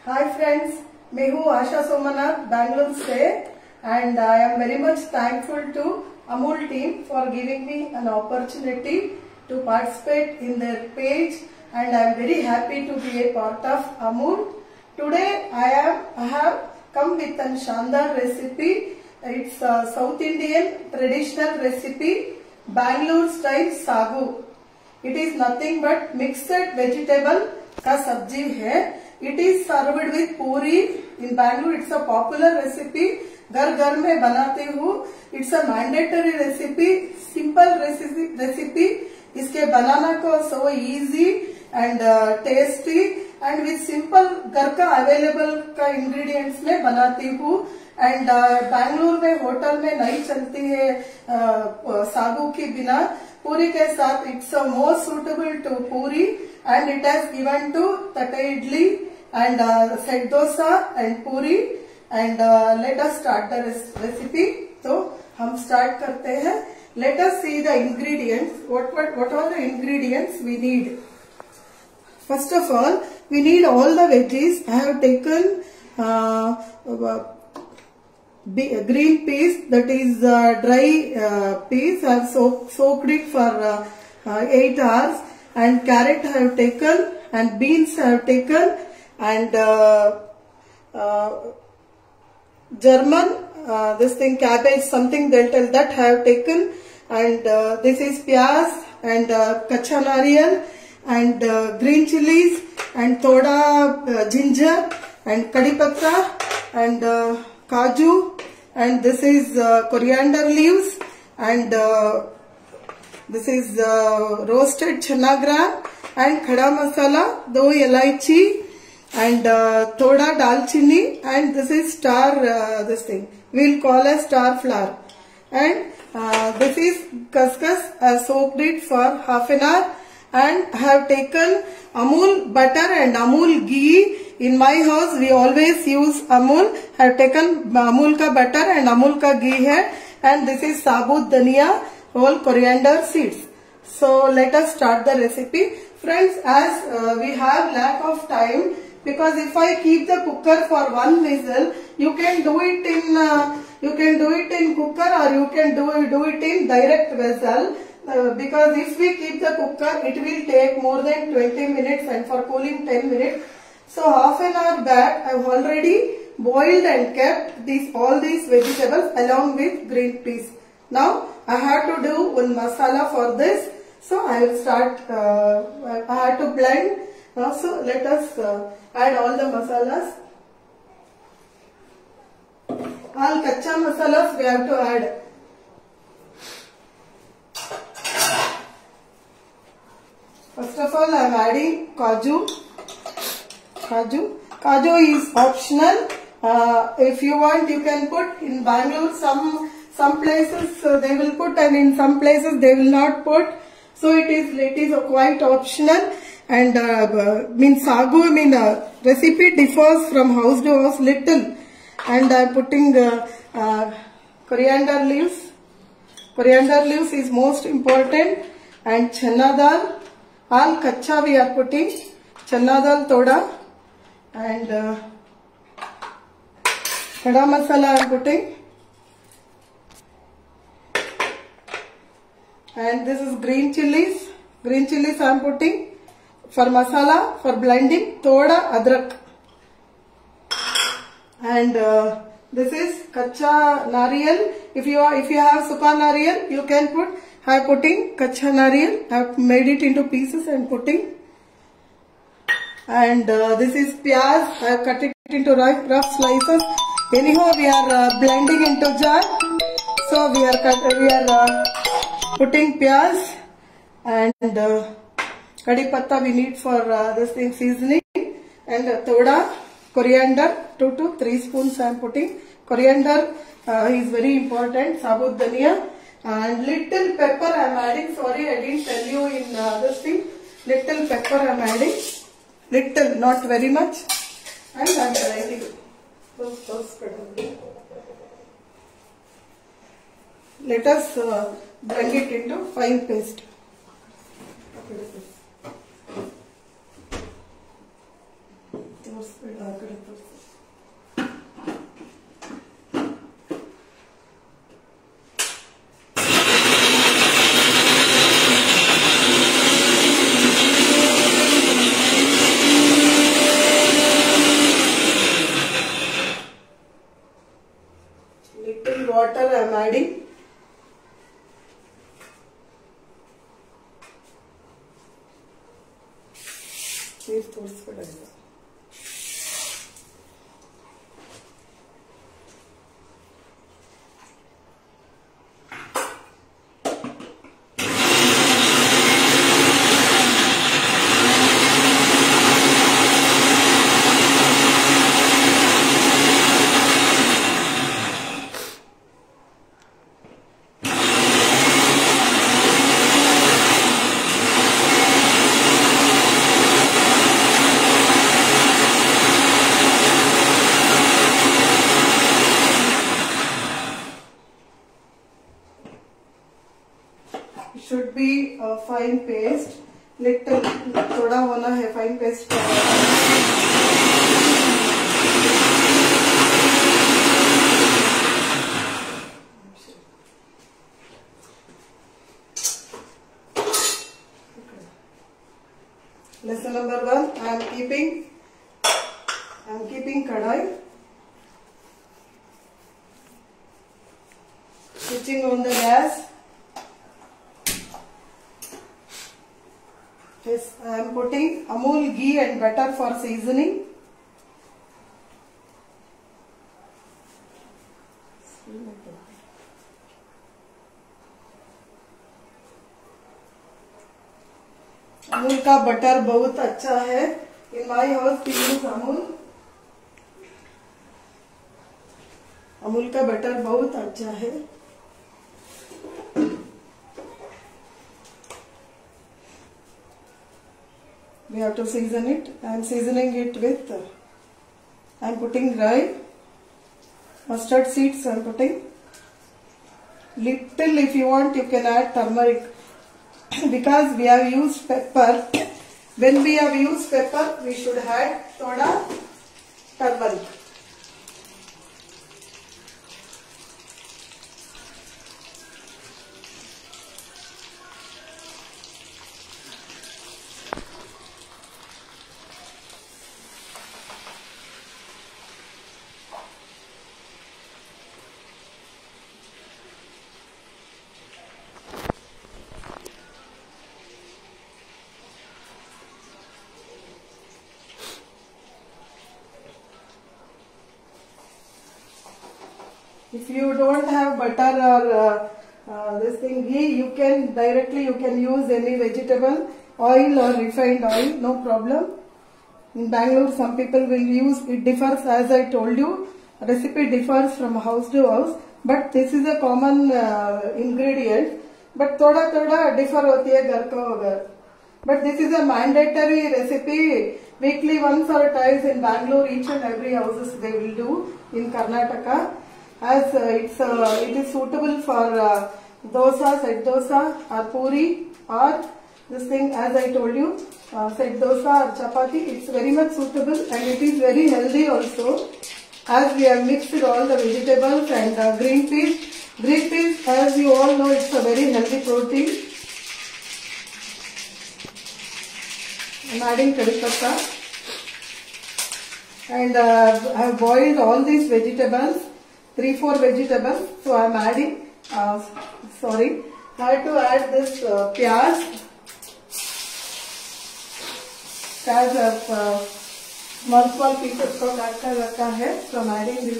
Hi friends, मैं हूँ आशा सोमनाथ बैंगलोर से and I am very much thankful to Amul team for giving me an opportunity to participate in their page and I am very happy to be a part of Amul. Today I have come with a Shandar recipe. It's a South Indian traditional recipe, Bangalore style sagu. It is nothing but mixed vegetable का सब्जी है. It is served with puri. In Bangalore, it's a popular recipe. घर घर में बनाते हूँ. It's a mandatory recipe, simple recipe. इसके बनाना को so easy and tasty and with simple घर का available का ingredients में बनाती हूँ. And बैंगलोर में होटल में नहीं चलती है सागू के बिना. पूरी के साथ it's more suitable to puri and it has given to tate idli and set dosa and puri and let us start the recipe. तो हम start करते हैं. Let us see the ingredients. What are the ingredients we need? First of all, we need all the veggies. I have taken green peas, that is dry peas. I have soaked it for 8 hours, and carrot I have taken, and beans I have taken, and German this thing cabbage something dental that I have taken, and this is pyaz and kacha nariyal and green chilies and thoda ginger and kadi patta and kaju, and this is coriander leaves, and this is roasted chana gram and khada masala, 2 elaichi and thoda dalchini, and this is star this thing we'll call as star flower, and this is kaskas. I soaked it for half an hour, and I have taken Amul butter and Amul ghee. In my house we always use Amul. I have taken Amul ka butter and Amul ka ghee here, and this is sabut dhania, whole coriander seeds. So let us start the recipe. Friends, as we have lack of time, because if I keep the cooker for 1 whistle, you can do it in cooker or you can do it in direct vessel. Because if we keep the cooker, it will take more than 20 minutes and for cooling 10 minutes. So half an hour back, I have already boiled and kept all these vegetables along with green peas. Now I have to do one masala for this. So I will start. I have to blend. So let us add all the masalas. All kacha masalas we have to add. First of all, I am adding kaju. Kaju is optional. If you want, you can put. In Bangalore, some places they will put, and in some places they will not put. So it is quite optional. And sagu recipe differs from house to house little. And I am putting coriander leaves. Coriander leaves is most important. And chana dal. All kacha we are putting. Chana dal thoda. And khada masala I am putting. And this is green chilies. Green chilies I am putting. For masala, for blending, thoda adrak. And this is kacha nariyal. If you have suka nariyal, you can put. I am putting kacha nariyal. I have made it into pieces and putting. And this is pyaz. I have cut it into rough slices. Anyhow, we are blending into jar. So we are putting pyaz and kadi patta we need for this thing seasoning, and thoda coriander, 2 to 3 spoons I am putting. Coriander is very important. Sabut dhania and little pepper I am adding. Sorry, I didn't tell you in this thing. Little pepper I am adding. Little, not very much. And I am grinding. Let us blend it into fine paste. ತೋರಿಸ್ಬೇಡ ಆ ಕಡೆ ತೋರಿಸಿ. Little water I am adding. ನೀರು ತೋರಿಸ್ಬೇಡ. Should be a fine paste. Little थोड़ा होना है fine paste. Lesson number 1. I am keeping kadai. Switching on the gas. Yes, I am putting Amul ghee and butter for seasoning. Amul का butter बहुत अच्छा है. In my house we use Amul. Amul का butter बहुत अच्छा है. We have to season it. I am seasoning it with, I am putting rye, mustard seeds I am putting. Little, if you want, you can add turmeric. Because we have used pepper. When we have used pepper, we should add soda, turmeric. If you don't have butter or this thing ghee, you can use any vegetable oil or refined oil, no problem. In Bangalore, some people will use, it differs as I told you, recipe differs from house to house, but this is a common ingredient. But thoda differ hoti hai ghar ka ghar. But this is a mandatory recipe. Weekly once or twice in Bangalore, each and every houses they will do. In Karnataka, as it is suitable for dosa, set dosa or puri, or this thing as I told you, set dosa or chapati. It's very much suitable and it is very healthy also, as we have mixed all the vegetables and green peas. Green peas, as you all know, it's a very healthy protein. I am adding curry patta. And I have boiled all these vegetables, 3-4 vegetables. So I am adding, I have to add this pyaz. Pyaz of small pieces को काट कर रखा है. So I am adding this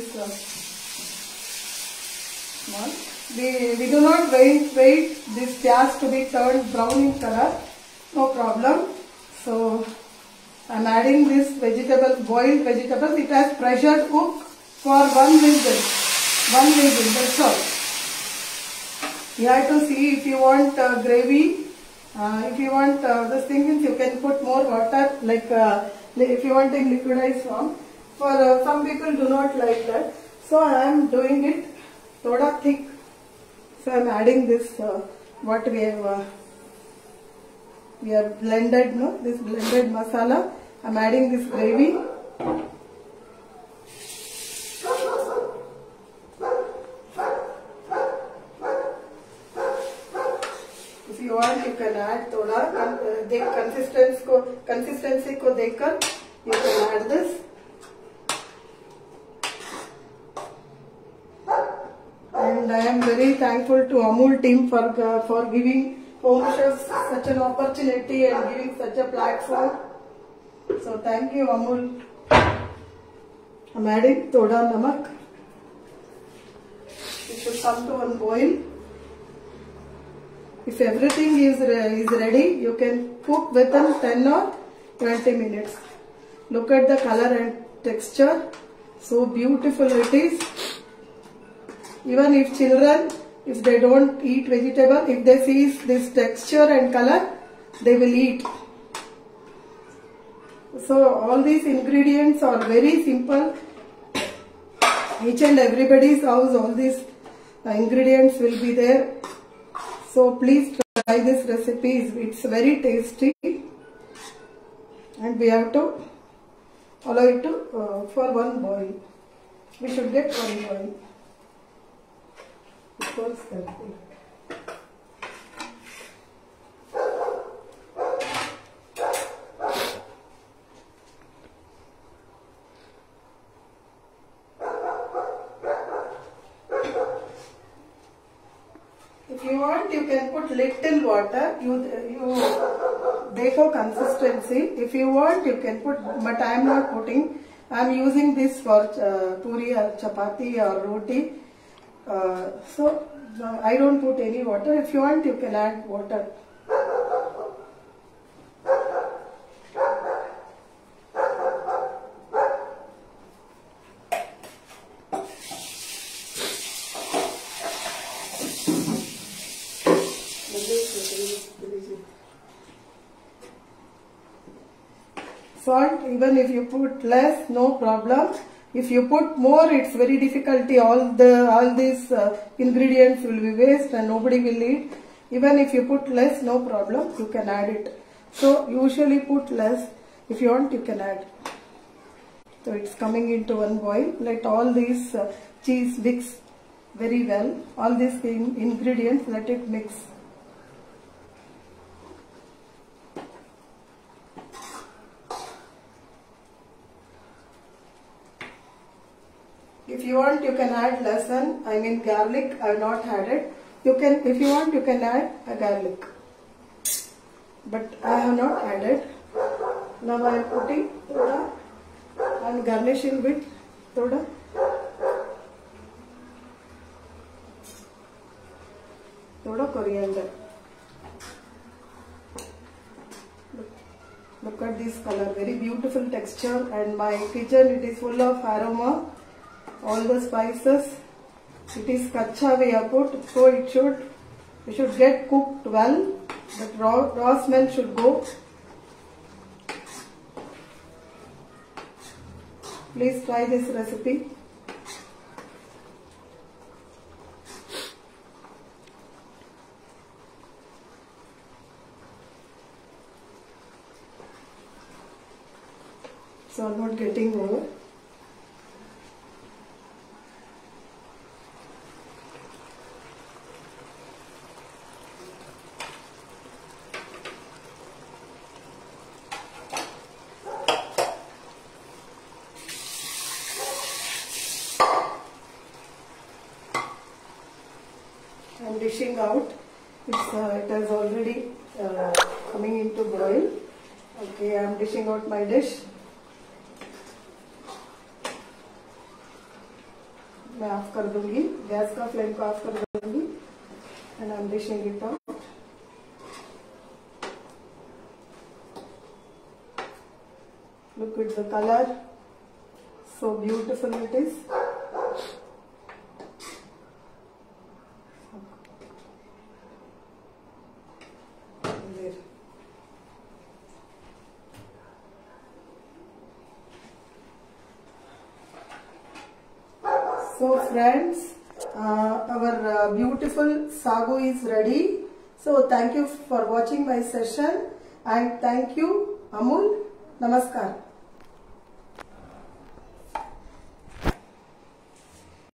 small. We do not wait this pyaz to be turned brown in color. No problem. So I am adding this vegetable, boiled vegetables. It has pressure cook for one whistle, that's all. You have to see if you want gravy, if you want this thing, you can put more water, like if you want in liquidized form. For some people do not like that. So I am doing it thoda thick. So I am adding this, what we have blended, this blended masala. I am adding this gravy. If you want, you can add थोड़ा consistency को देखकर you can add this. And I am very thankful to Amul team for giving home chefs such an opportunity and giving such a platform. So thank you, Amul. I'm adding thoda namak. It should come to one boil. If everything is ready, you can cook within 10 or 20 minutes. Look at the color and texture. So beautiful it is. Even if children, if they don't eat vegetable, if they see this texture and color, they will eat. So all these ingredients are very simple. Each and everybody's house, all these ingredients will be there. So please try this recipe. It's very tasty. And we have to allow it to for one boil. We should get one boil. If you want, you can put little water. You देखो consistency. If you want, you can put, but I am not putting. I am using this for puri or chapati or roti. So I don't put any water. If you want, you can add water. Salt, even if you put less, no problem. If you put more, it's very difficult. All these ingredients will be waste and nobody will eat. Even if you put less, no problem. You can add it. So usually put less. If you want, you can add. So it's coming into one boil. Let all these cheese mix very well. All these ingredients, let it mix. If you want, you can add lesson. I mean garlic. I have not added. You can, if you want, you can add a garlic. But I have not added. Now I am putting thoda. I am garnishing with thoda. Thoda coriander. Look at this color. Very beautiful texture. And my kitchen, it is full of aroma. All the spices, it is kacha we have put, so it should get cooked well, but raw smell should go. Please try this recipe. So I'm not getting over. I'm dishing out. It has already coming into boil. Okay, I'm dishing out my dish. मैं off कर दूंगी, gas का flame को of कर दूंगी, and I'm dishing it out. Look at the color, so beautiful it is. So friends, our beautiful sagu is ready. So thank you for watching my session and thank you Amul. Namaskar.